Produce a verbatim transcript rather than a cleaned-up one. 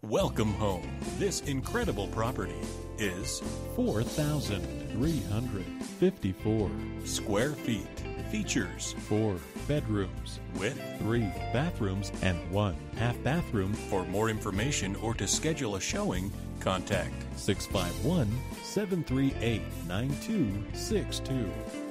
Welcome home. This incredible property is four thousand three hundred fifty-four square feet. Features four bedrooms with three bathrooms and one half bathroom. For more information or to schedule a showing, contact six five one, seven three eight, nine two six two.